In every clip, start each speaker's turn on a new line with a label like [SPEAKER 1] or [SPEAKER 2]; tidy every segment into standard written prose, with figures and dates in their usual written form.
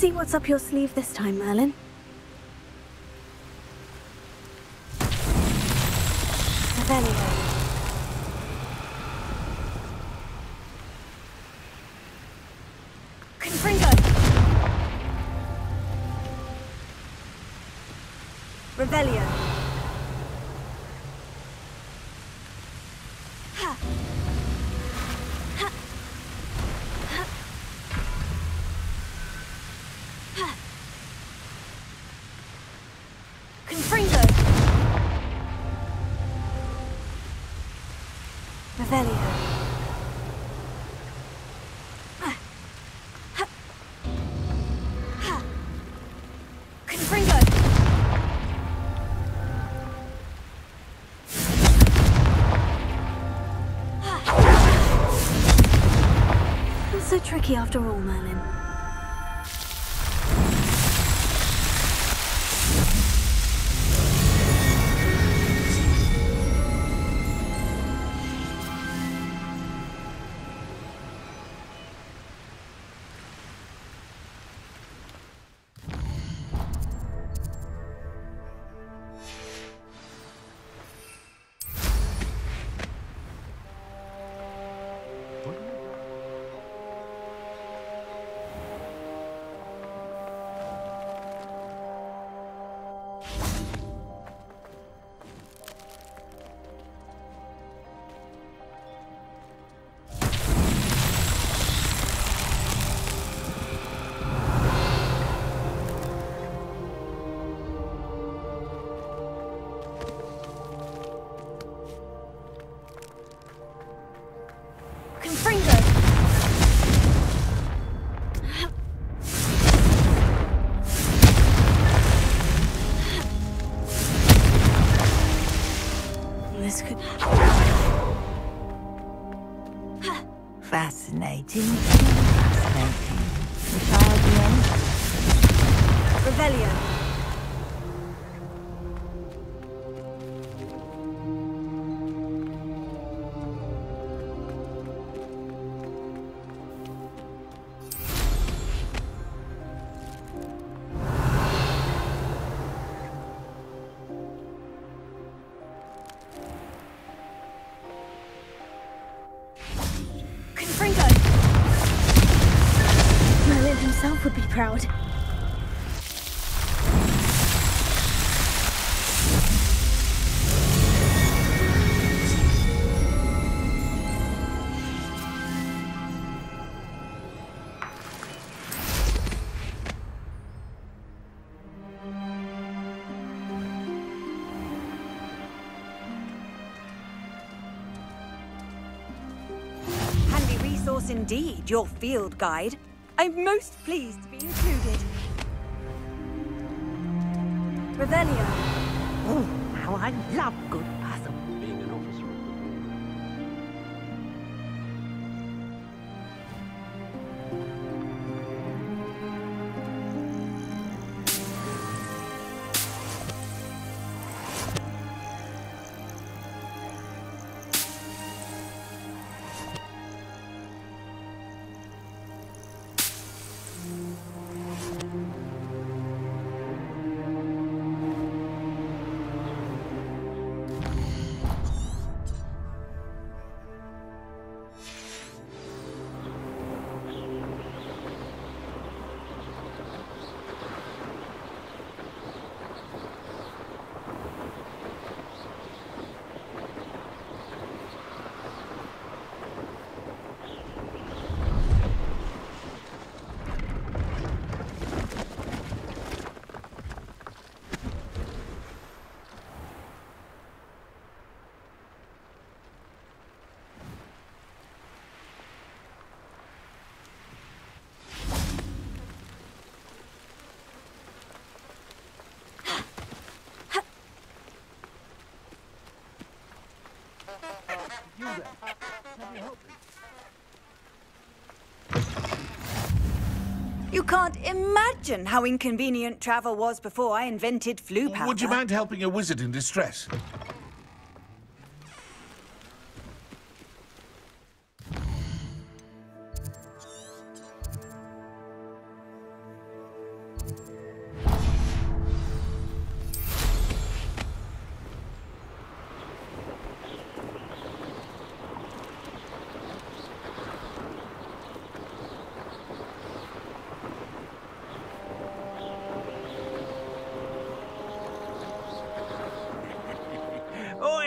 [SPEAKER 1] See what's up your sleeve this time, Merlin. Revelio. Confringo. Revelio. Ha. Ha. Ha. Ha. Confringo. Revelio. Ha. Ha. Ha. Confringo. Not so tricky after all, Merlin. This could...
[SPEAKER 2] Fascinating. Fascinating. We try again.
[SPEAKER 1] Revelio. Merlin himself would be proud.
[SPEAKER 3] Handy resource indeed, your field guide. I'm most pleased to be included.
[SPEAKER 1] Revelio.
[SPEAKER 2] Oh, how I love good puzzle.
[SPEAKER 4] Being an officer.
[SPEAKER 3] You can't imagine how inconvenient travel was before I invented flu powder.
[SPEAKER 5] Would you mind helping a wizard in distress?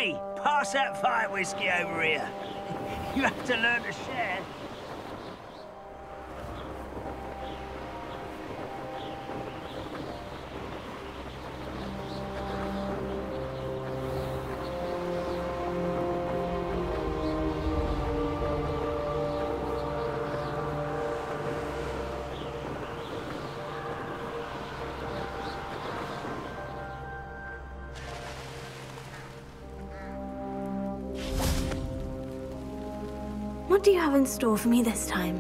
[SPEAKER 4] Hey, pass that fire whiskey over here. You have to learn to share.
[SPEAKER 1] What do you have in store for me this time?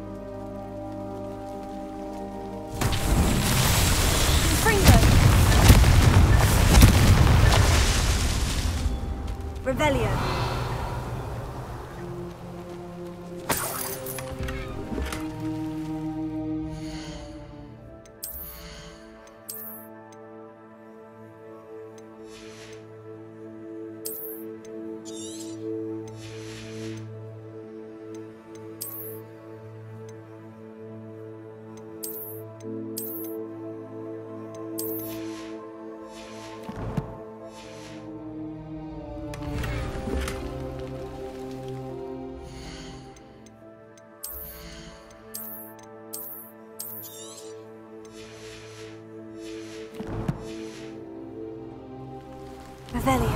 [SPEAKER 3] Fringo! Revelio. Revelio.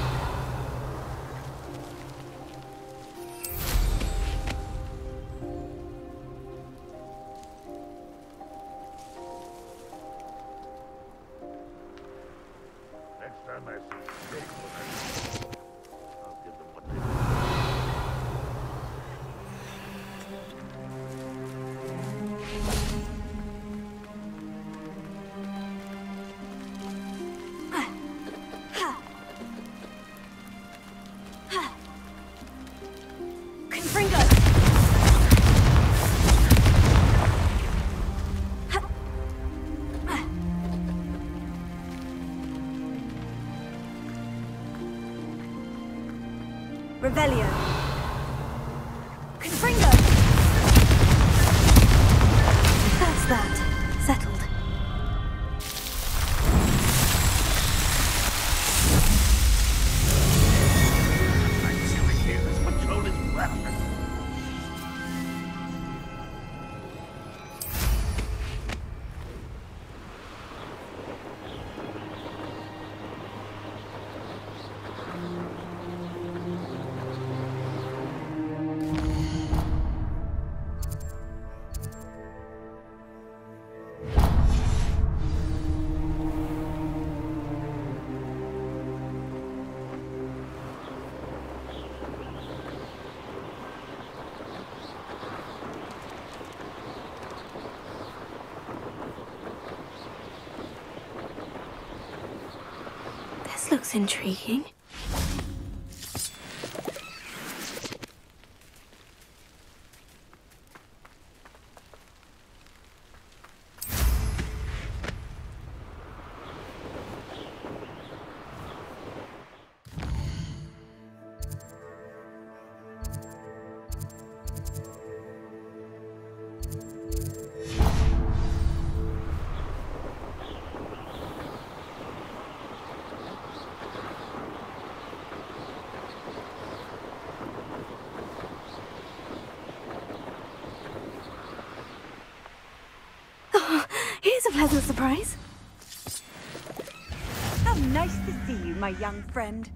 [SPEAKER 5] Next time I see steak I'll give them what they want.
[SPEAKER 3] Confringo! Revelio. Confringo!
[SPEAKER 1] That's that. Settled.
[SPEAKER 5] I'm doing here. This patrol is breakfast.
[SPEAKER 1] This looks intriguing. Here's a pleasant surprise.
[SPEAKER 3] How nice to see you, my young friend.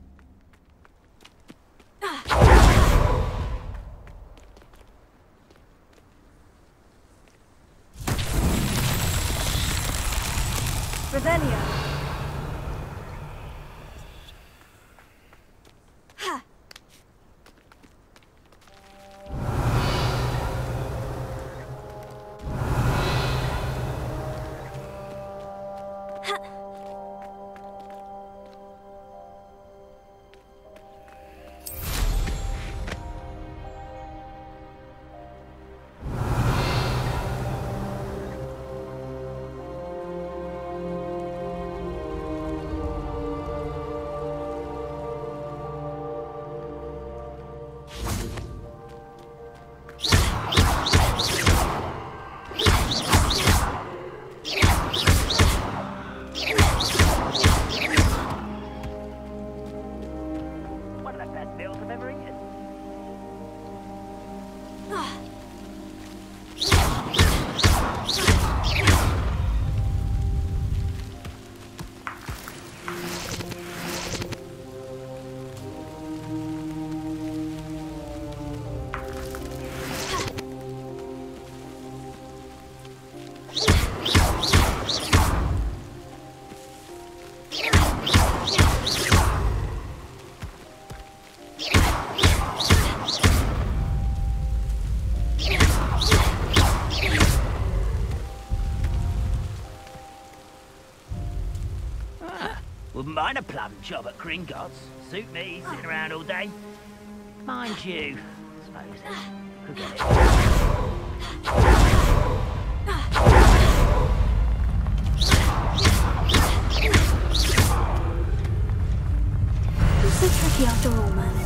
[SPEAKER 3] Revelio. Ha!
[SPEAKER 4] meals I've ever eaten. Wouldn't mind a plum job at Gringotts. Suit me, sitting around all day. Mind you, I suppose could get it.
[SPEAKER 1] It's so tricky after all, Merlin.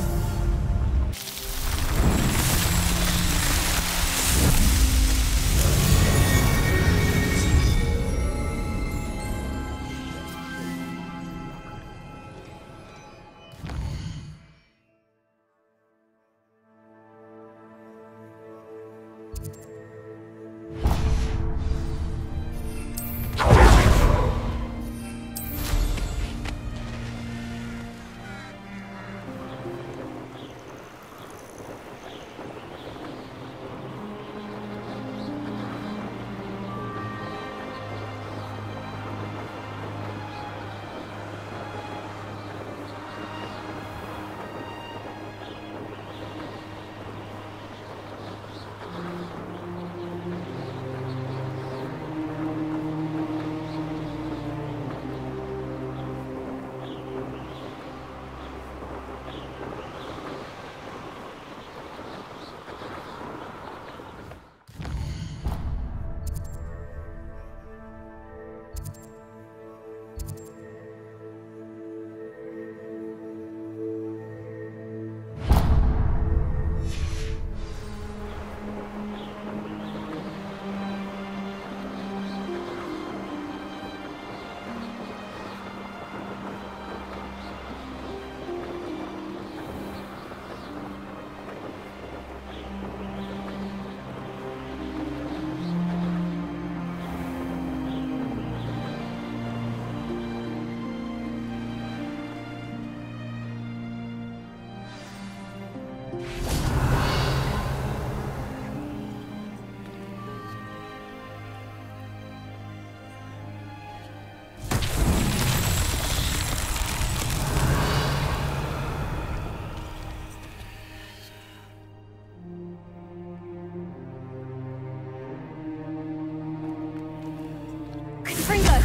[SPEAKER 3] Confringo!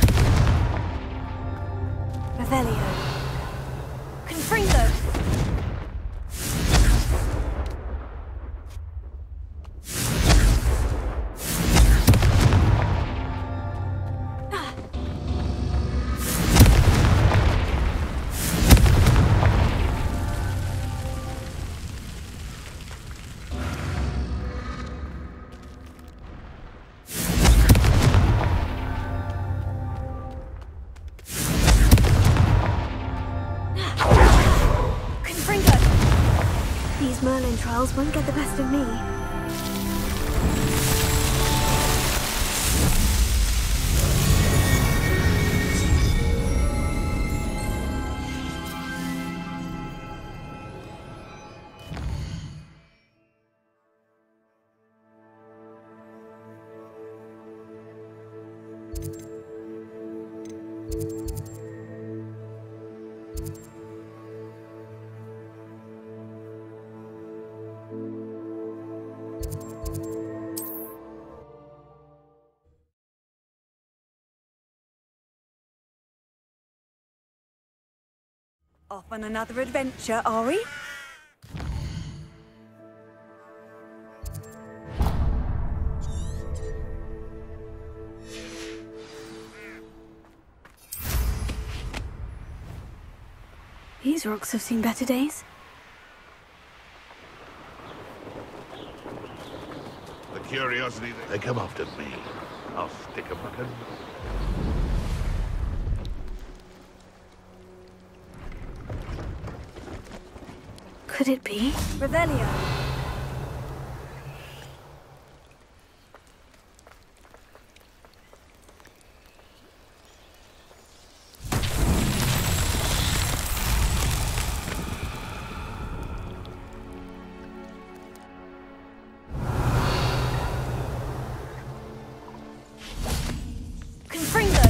[SPEAKER 3] Revelio. Confringo!
[SPEAKER 1] These Merlin trials won't get the best of me.
[SPEAKER 3] Off on another adventure, are we?
[SPEAKER 1] These rocks have seen better days.
[SPEAKER 5] The curiosity, they come after me. I'll stick 'em up.
[SPEAKER 1] Could it be?
[SPEAKER 3] Revelio. Confringo.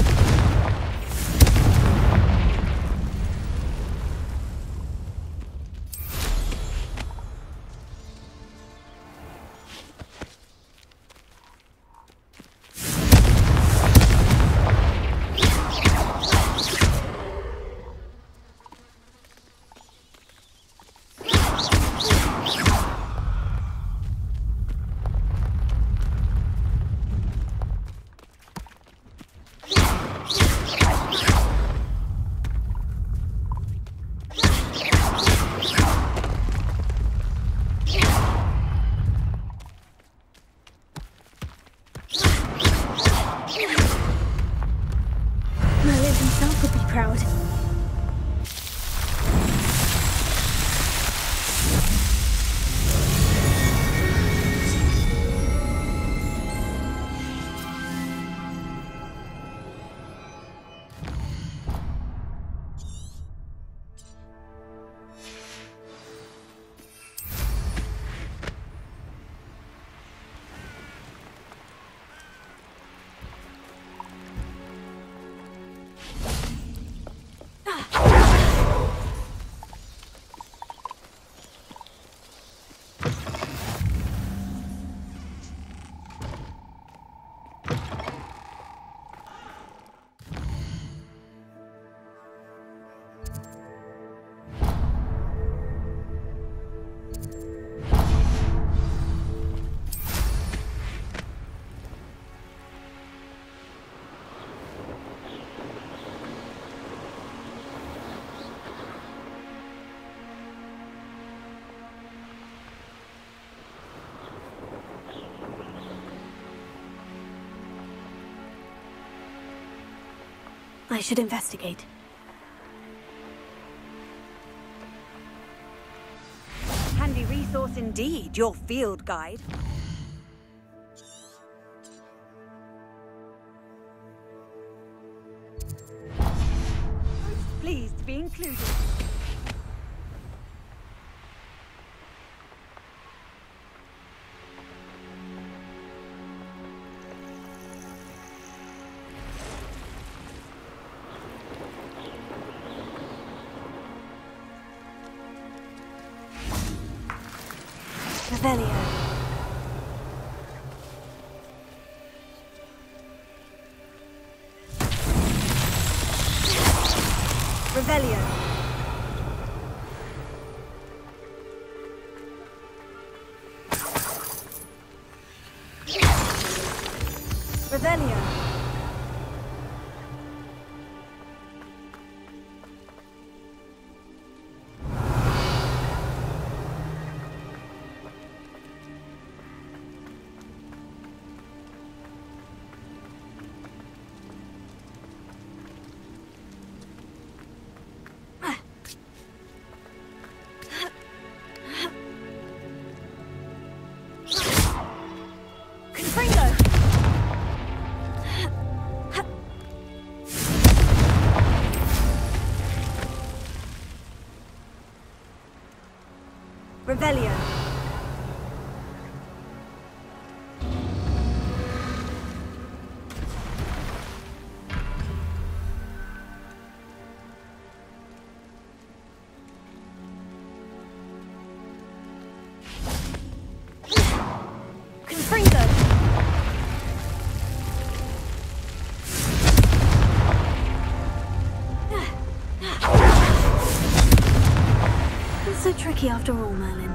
[SPEAKER 1] Merlin himself would be proud. I should investigate.
[SPEAKER 3] Handy resource indeed, your field guide. Most pleased to be included.
[SPEAKER 1] Revelio.
[SPEAKER 3] Revelio. Revelio. Confringo. Revelio. Confringo.
[SPEAKER 1] Not so tricky after all, Merlin.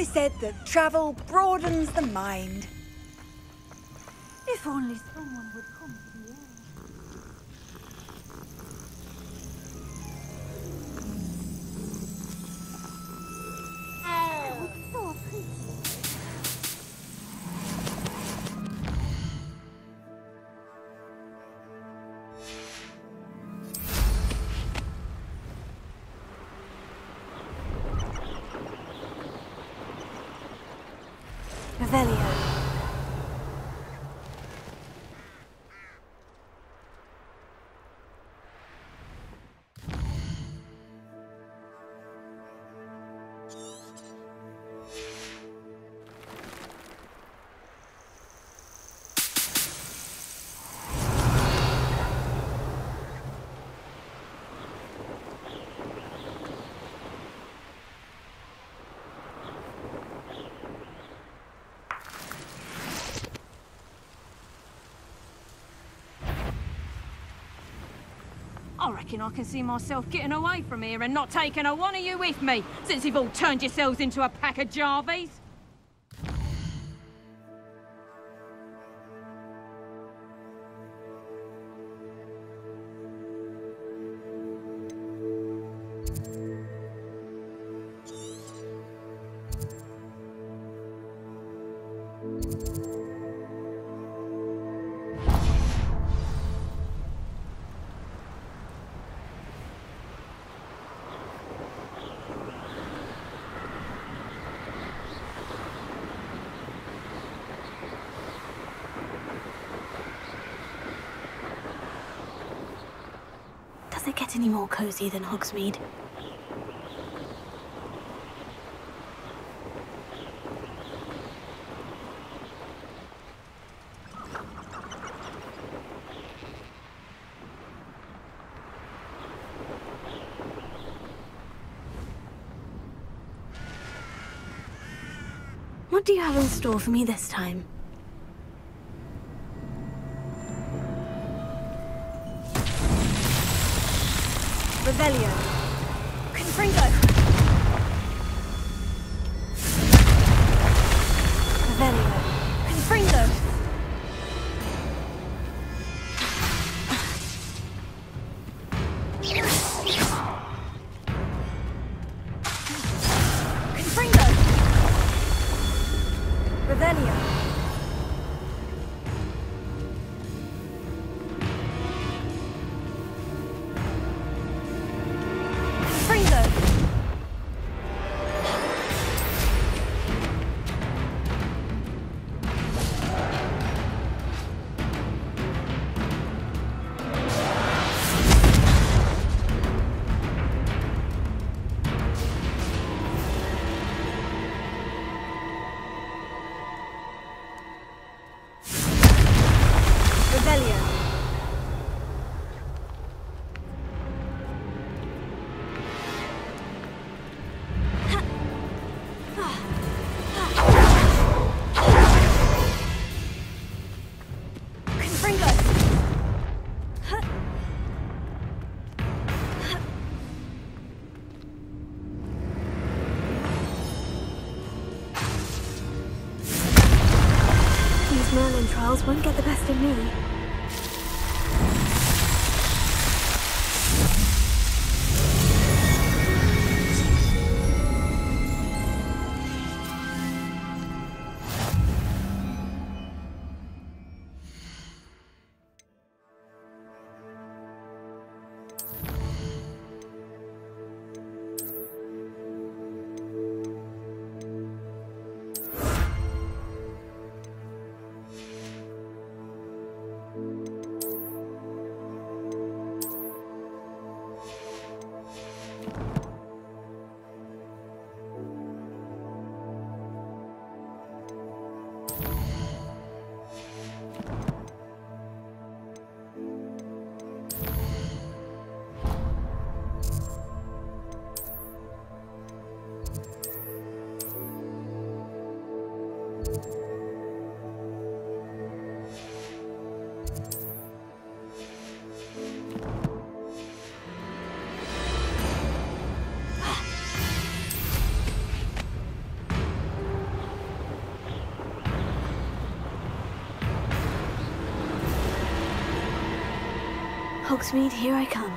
[SPEAKER 3] always said that travel broadens the mind.
[SPEAKER 1] If only someone would come here. So pretty. Revelio.
[SPEAKER 6] I reckon I can see myself getting away from here and not taking a one of you with me, since you've all turned yourselves into a pack of Jarvies.
[SPEAKER 1] Does it get any more cozy than Hogsmeade? What do you have in store for me this time?
[SPEAKER 3] Revelio.
[SPEAKER 1] Confringo! Revelio. Confringo! Confringo! Revelio. Merlin trials won't get the best of me. Hogsmeade, here I come.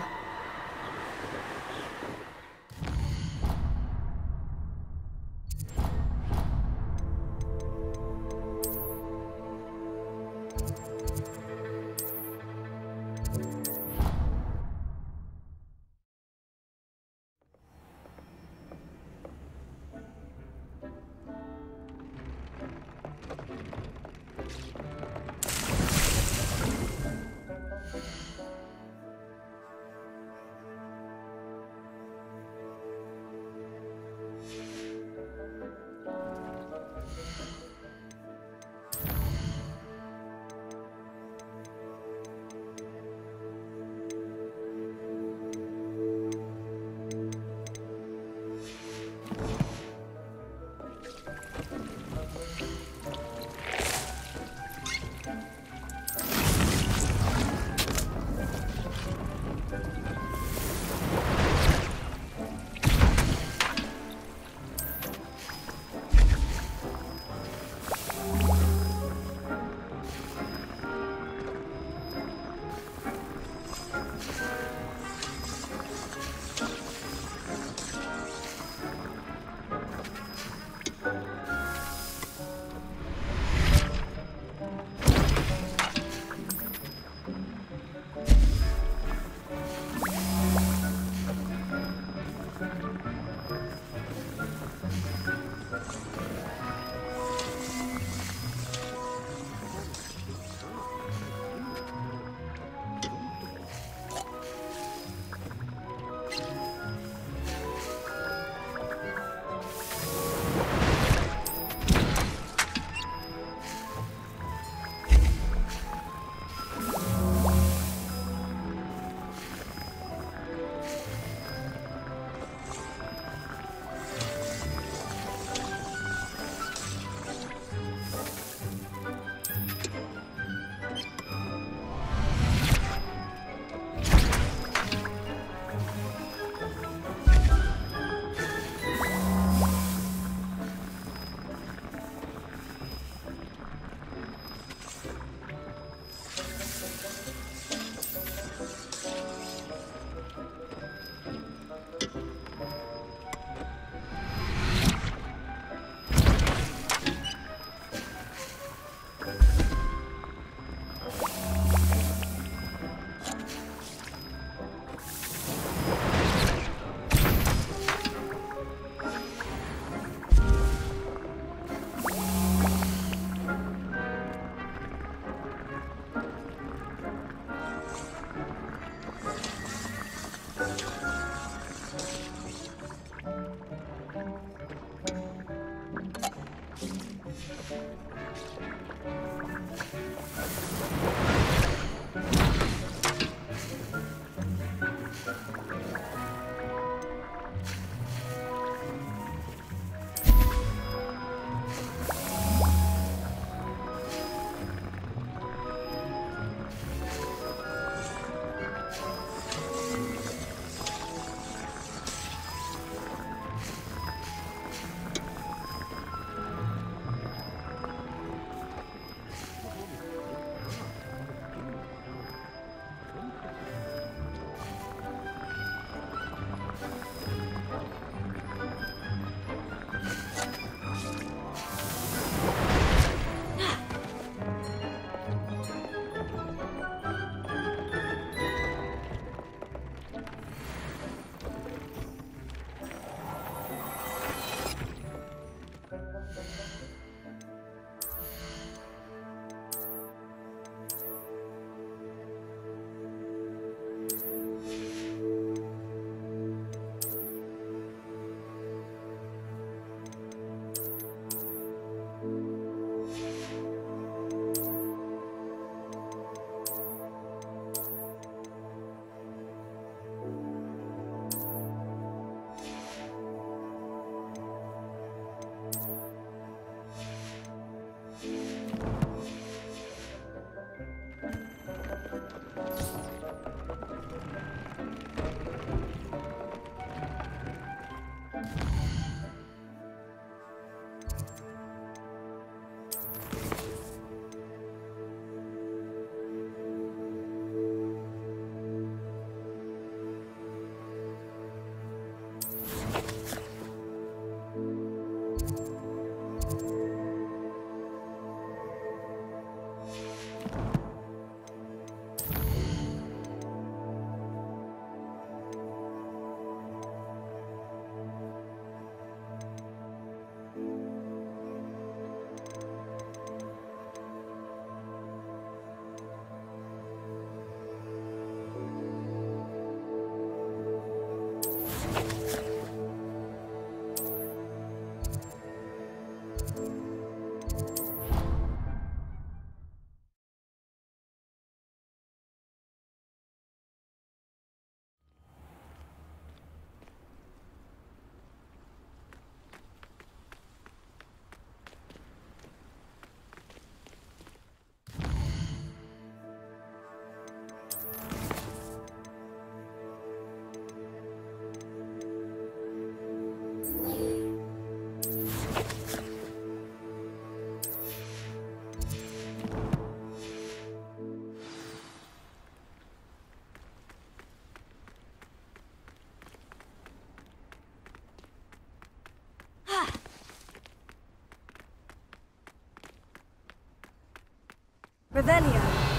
[SPEAKER 1] Revelio.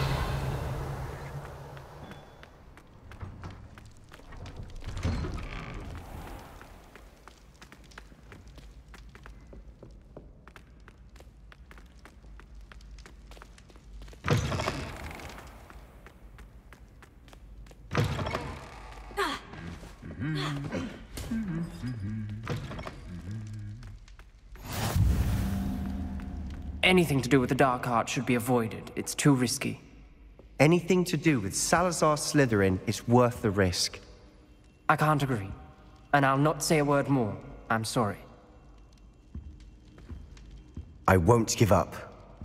[SPEAKER 7] Anything to do with the Dark Art should be avoided. It's too risky.
[SPEAKER 8] Anything to do with Salazar Slytherin is worth the risk.
[SPEAKER 7] I can't agree. And I'll not say a word more. I'm sorry.
[SPEAKER 8] I won't give up.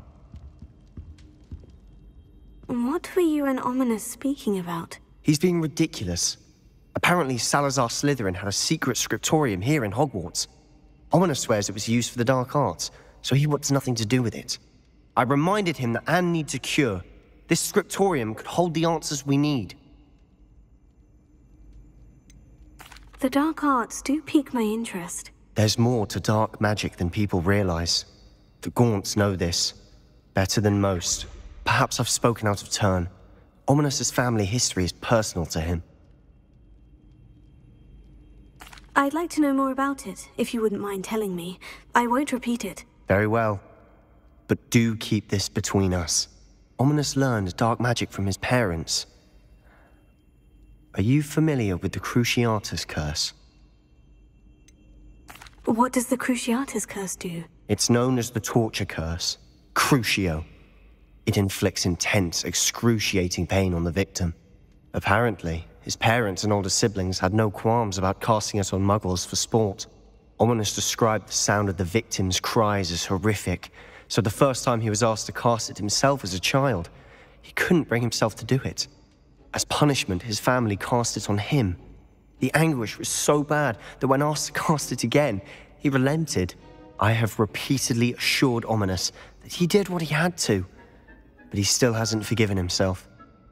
[SPEAKER 1] What were you and Ominis speaking about?
[SPEAKER 8] He's being ridiculous. Apparently Salazar Slytherin had a secret scriptorium here in Hogwarts. Ominis swears it was used for the Dark Arts, so he wants nothing to do with it. I reminded him that Anne needs a cure. This scriptorium could hold the answers we need.
[SPEAKER 1] The dark arts do pique my interest.
[SPEAKER 8] There's more to dark magic than people realize. The Gaunts know this. Better than most. Perhaps I've spoken out of turn. Ominis's family history is personal to him.
[SPEAKER 1] I'd like to know more about it, if you wouldn't mind telling me. I won't repeat it.
[SPEAKER 8] Very well. But do keep this between us. Ominis learned dark magic from his parents. Are you familiar with the Cruciatus Curse?
[SPEAKER 1] What does the Cruciatus Curse do?
[SPEAKER 8] It's known as the Torture Curse. Crucio. It inflicts intense, excruciating pain on the victim. Apparently, his parents and older siblings had no qualms about casting it on muggles for sport. Ominis described the sound of the victim's cries as horrific, so the first time he was asked to cast it himself as a child, he couldn't bring himself to do it. As punishment, his family cast it on him. The anguish was so bad that when asked to cast it again, he relented. I have repeatedly assured Ominis that he did what he had to, but he still hasn't forgiven himself.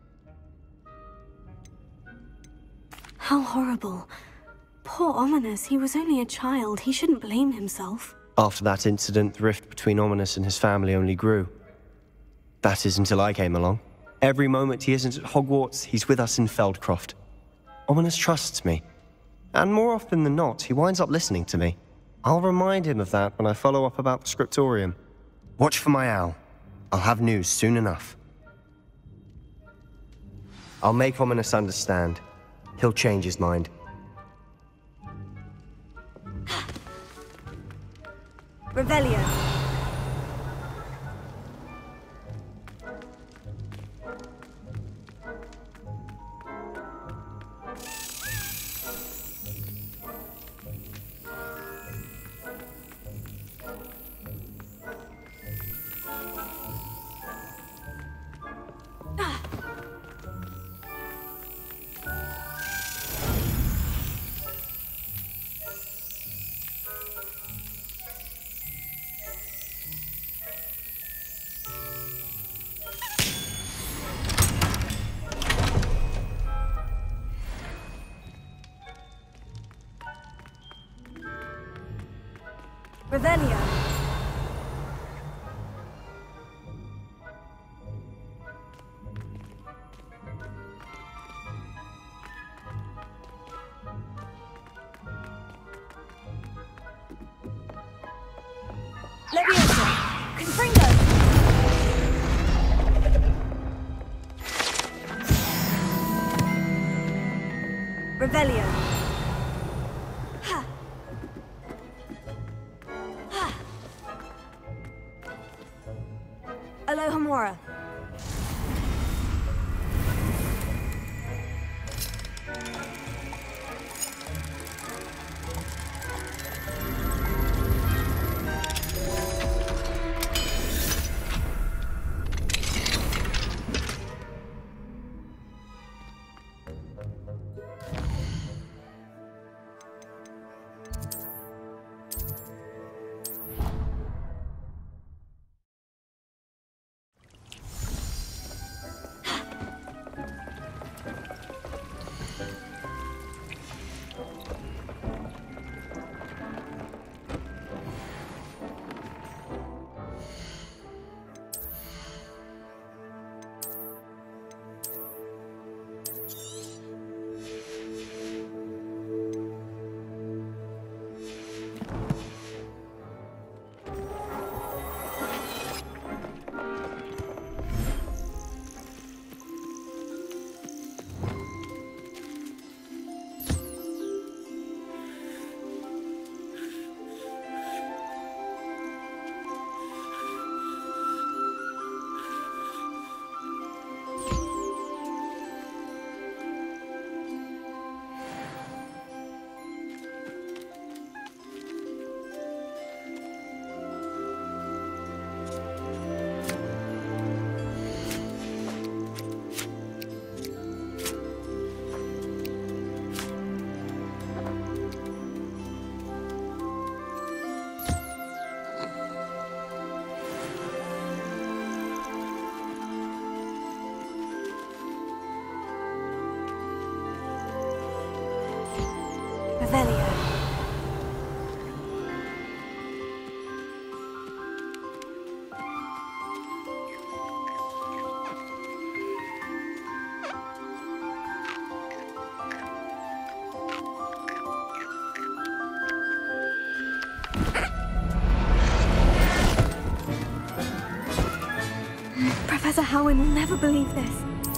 [SPEAKER 1] How horrible. Poor Ominis, he was only a child. He shouldn't blame himself.
[SPEAKER 8] After that incident, the rift between Ominis and his family only grew. That is until I came along. Every moment he isn't at Hogwarts, he's with us in Feldcroft. Ominis trusts me. And more often than not, he winds up listening to me. I'll remind him of that when I follow up about the scriptorium. Watch for my owl. I'll have news soon enough. I'll make Ominis understand. He'll change his mind.
[SPEAKER 3] Revelio. Revelio. Leviosa. Confringo. Revelio. Alohomora.
[SPEAKER 1] Revelio. Professor Howin will never believe this.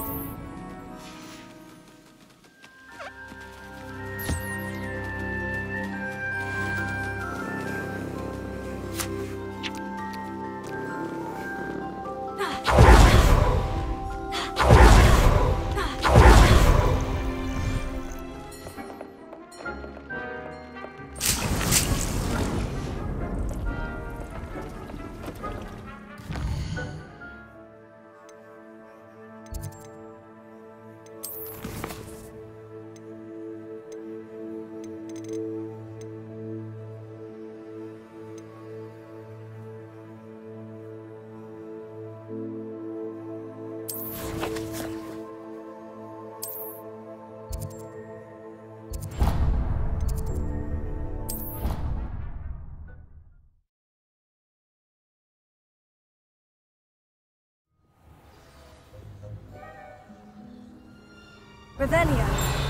[SPEAKER 1] Revelio.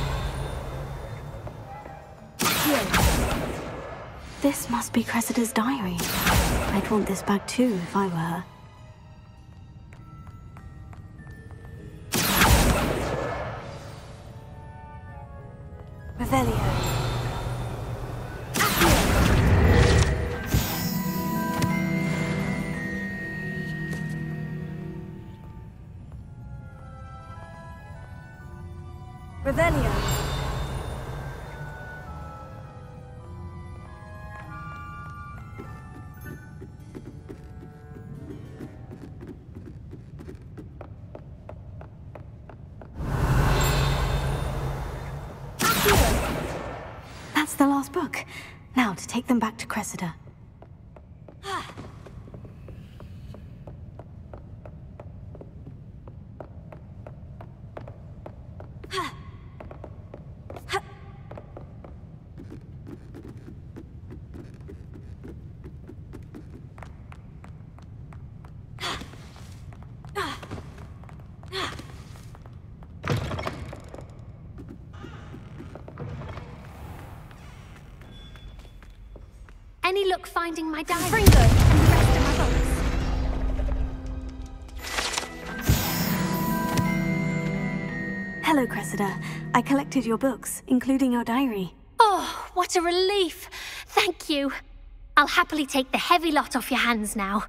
[SPEAKER 1] Here. This must be Cressida's diary. I'd want this back too if I were her. Revelio. Revelio. That's the last book. Now to take them back to Cressida.
[SPEAKER 9] Any luck finding my diary and the rest of my books?
[SPEAKER 1] Hello, Cressida. I collected your books, including your diary.
[SPEAKER 9] Oh, what a relief! Thank you. I'll happily take the heavy lot off your hands now.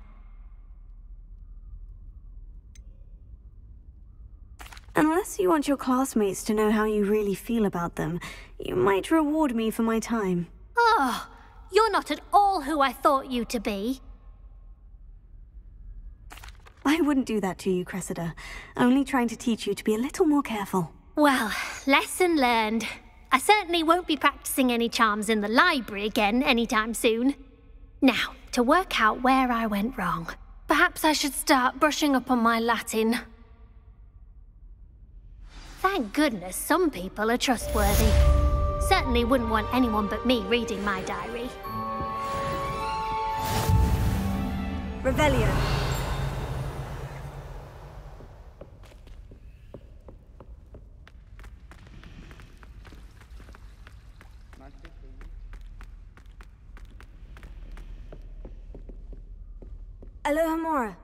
[SPEAKER 1] Unless you want your classmates to know how you really feel about them, you might reward me for my time.
[SPEAKER 9] Oh, you're not at all who I thought you to be.
[SPEAKER 1] I wouldn't do that to you, Cressida. Only trying to teach you to be a little more careful.
[SPEAKER 9] Well, lesson learned. I certainly won't be practicing any charms in the library again anytime soon. Now, to work out where I went wrong. Perhaps I should start brushing up on my Latin. Thank goodness some people are trustworthy. Certainly wouldn't want anyone but me reading my diary.
[SPEAKER 1] Revelio. Alohomora.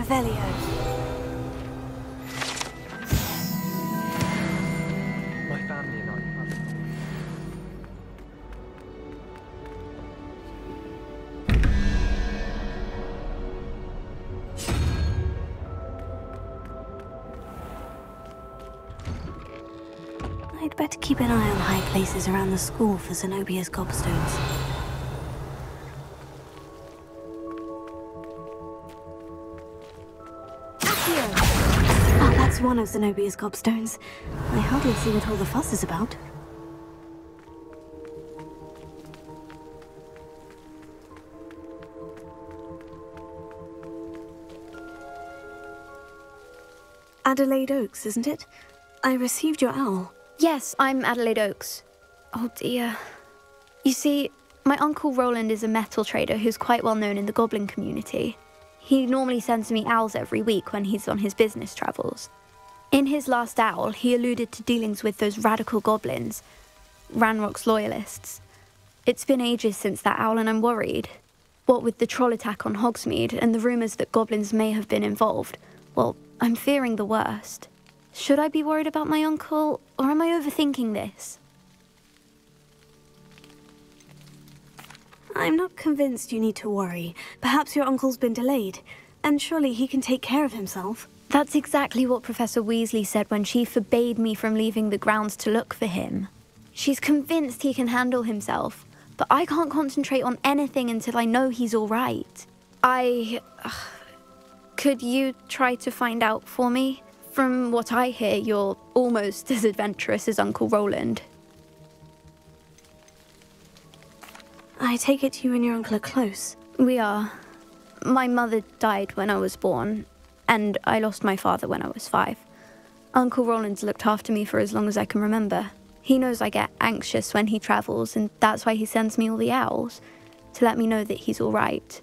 [SPEAKER 1] Revelio.
[SPEAKER 7] My family and I have.
[SPEAKER 1] I'd better keep an eye on high places around the school for Zenobia's gobstones. Oh, that's one of Zenobia's gobstones. I hardly see what all the fuss is about. Adelaide Oaks, isn't it? I received your owl.
[SPEAKER 10] Yes, I'm Adelaide Oaks. Oh dear. You see, my Uncle Roland is a metal trader who's quite well known in the goblin community. He normally sends me owls every week when he's on his business travels. In his last owl, he alluded to dealings with those radical goblins, Ranrock's loyalists. It's been ages since that owl and I'm worried. What with the troll attack on Hogsmeade and the rumours that goblins may have been involved, well, I'm fearing the worst. Should I be worried about my uncle, or am I overthinking this?
[SPEAKER 1] I'm not convinced you need to worry. Perhaps your uncle's been delayed, and surely he can take care of himself.
[SPEAKER 10] That's exactly what Professor Weasley said when she forbade me from leaving the grounds to look for him. She's convinced he can handle himself, but I can't concentrate on anything until I know he's all right. Could you try to find out for me? From what I hear, you're almost as adventurous as Uncle Roland.
[SPEAKER 1] I take it you and your uncle are close.
[SPEAKER 10] We are. My mother died when I was born, and I lost my father when I was 5. Uncle Roland's looked after me for as long as I can remember. He knows I get anxious when he travels, and that's why he sends me all the owls, to let me know that he's all right.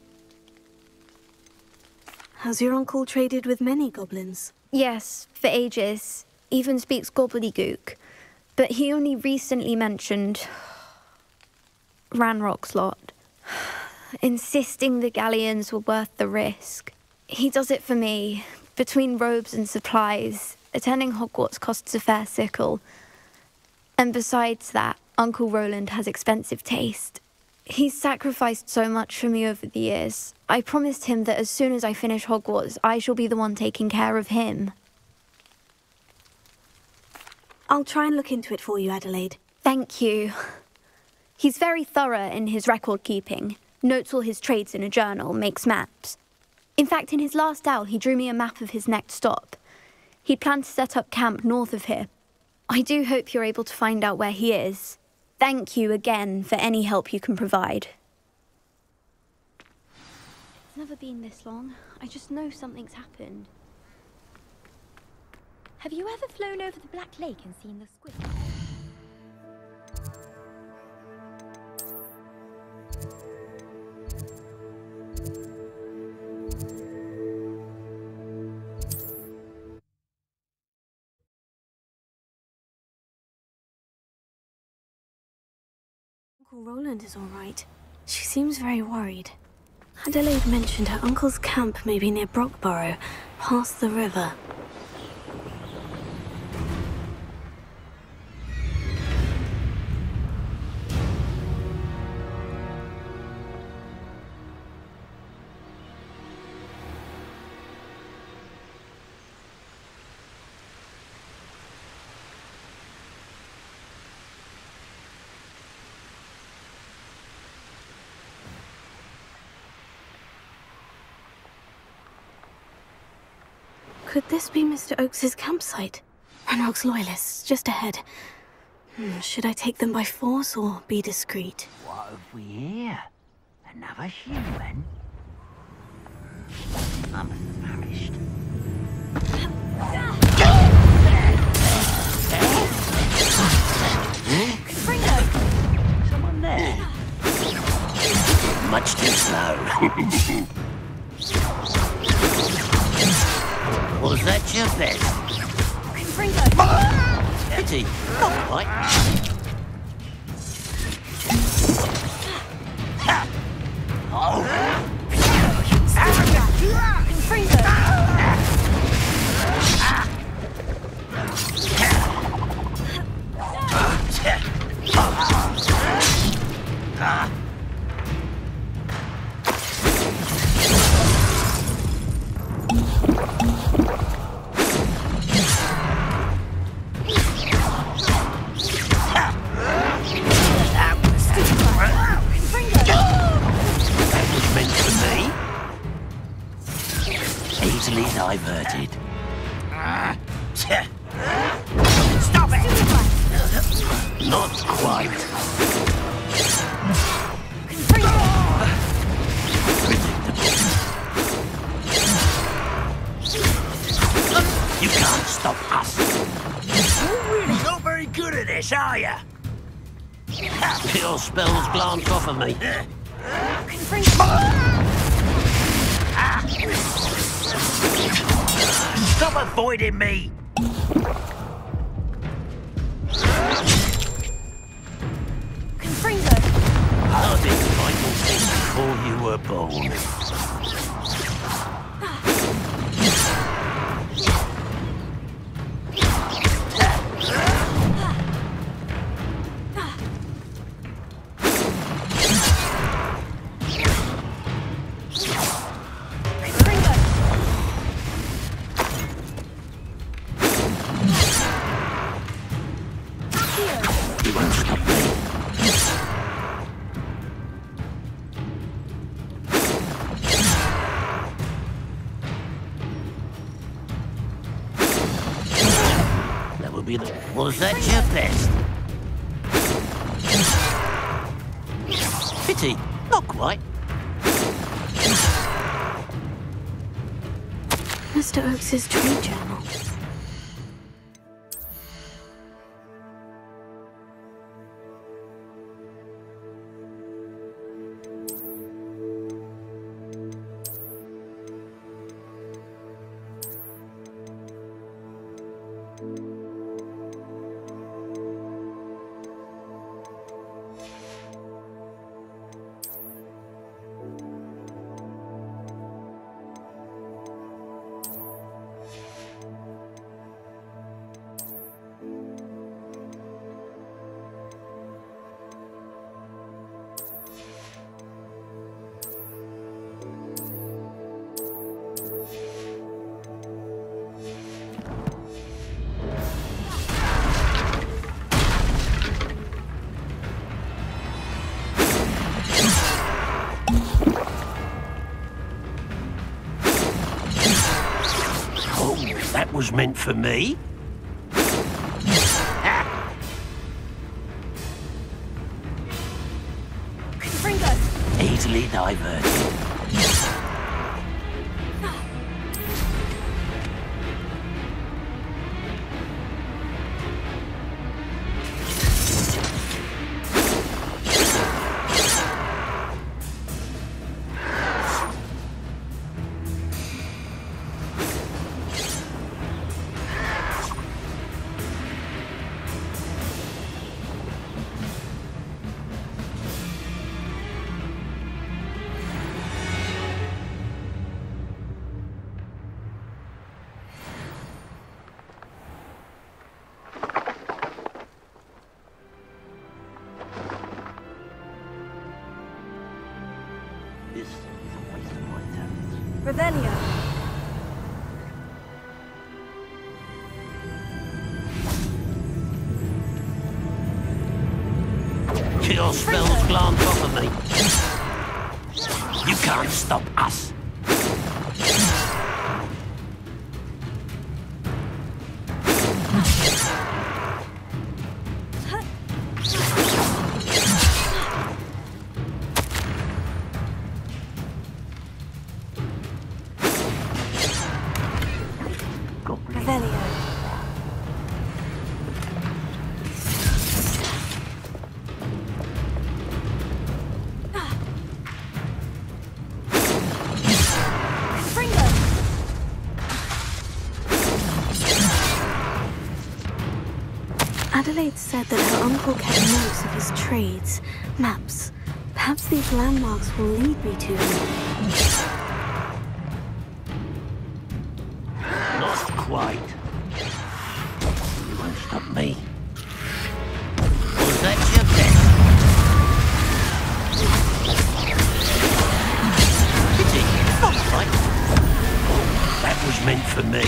[SPEAKER 1] Has your uncle traded with many goblins?
[SPEAKER 10] Yes, for ages. Even speaks gobbledygook. But he only recently mentioned Ranrock's lot, insisting the galleons were worth the risk. He does it for me. Between robes and supplies, attending Hogwarts costs a fair sickle. And besides that, Uncle Roland has expensive taste. He's sacrificed so much for me over the years. I promised him that as soon as I finish Hogwarts, I shall be the one taking care of him.
[SPEAKER 1] I'll try and look into it for you, Adelaide.
[SPEAKER 10] Thank you. He's very thorough in his record keeping, notes all his trades in a journal, makes maps. In fact, in his last owl, he drew me a map of his next stop. He planned to set up camp north of here. I do hope you're able to find out where he is. Thank you again for any help you can provide. It's never been this long. I just know something's happened.
[SPEAKER 11] Have you ever flown over the Black Lake and seen the squid?
[SPEAKER 1] Uncle Roland is all right. She seems very worried. Adelaide mentioned her uncle's camp may be near Brockborough, past the river. Could this be Mr. Oakes's campsite? Ranrock's loyalists, just ahead. Should I take them by force or be discreet?
[SPEAKER 4] What have we here? Another human? I'm famished. Someone there? Much too slow. Was that your best? Pity. Not quite. Oh. Easily diverted. Stop it! Not quite. You can't stop us. You're really not very good at this, are you? Your spells glance off of me. Stop avoiding me! How did Michael think before you were born? You won't stop me. That would be the... Was that your best? Pity. Not quite.
[SPEAKER 1] Mr. Oakes's trade journal.
[SPEAKER 4] That was meant for me. Easily diverted. This is a waste of my talents.
[SPEAKER 3] Revelio.
[SPEAKER 4] Your spells glance off of me. You can't stop us.
[SPEAKER 3] Revelio.
[SPEAKER 1] Adelaide said that her uncle kept notes of his trades, maps. Perhaps these landmarks will lead me to him.
[SPEAKER 4] quite. You won't stop me. Was that your best? Did it? All right. That was meant for me.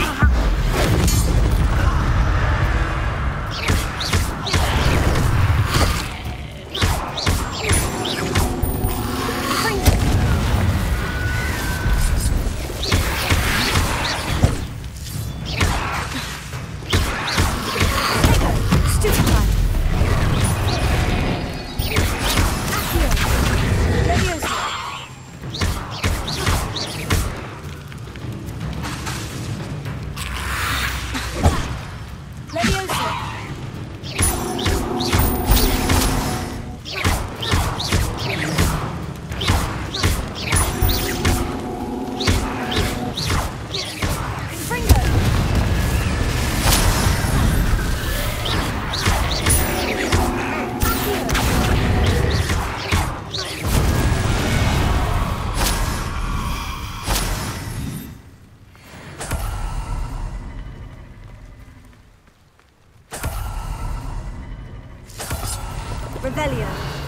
[SPEAKER 3] Revelio.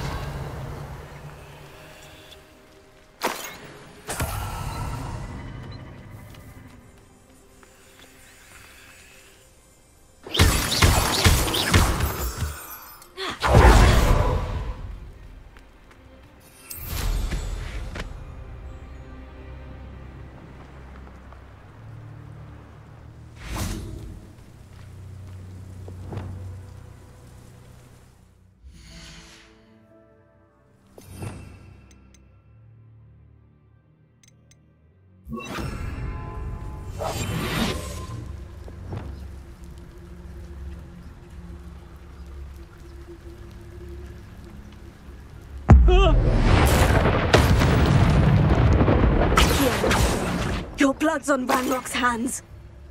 [SPEAKER 1] Your blood's on Ranrock's hands.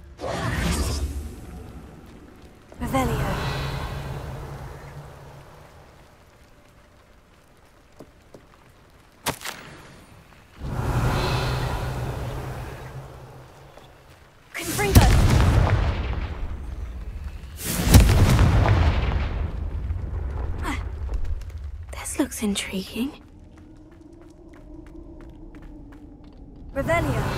[SPEAKER 3] Revelio. Confringo.
[SPEAKER 1] This looks intriguing.
[SPEAKER 3] Revelio.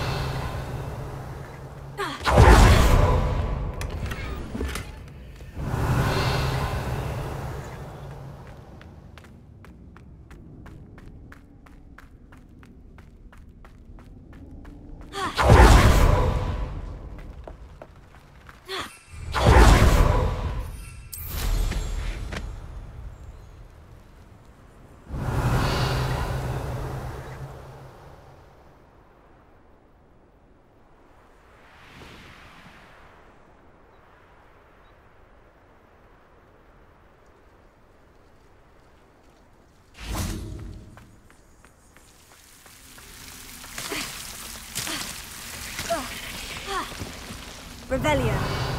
[SPEAKER 3] Revelio.